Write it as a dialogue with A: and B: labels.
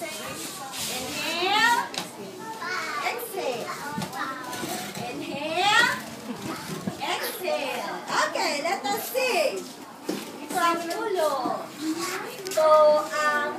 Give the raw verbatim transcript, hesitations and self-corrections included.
A: Inhale. Exhale. Inhale. Exhale. Okay, let us see. Ito ang ulo. Ito ang